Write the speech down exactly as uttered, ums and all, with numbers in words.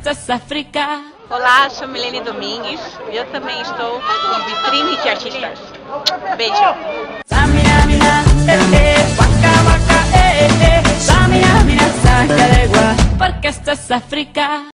esto es África. Olá, sou Milene Domingues e eu também estou em Vitrine de Artistas. Beijo! Samina, mina, eh, eh, waka, waka, eh, eh, Samina, mina, saca de gua, porque esto es África.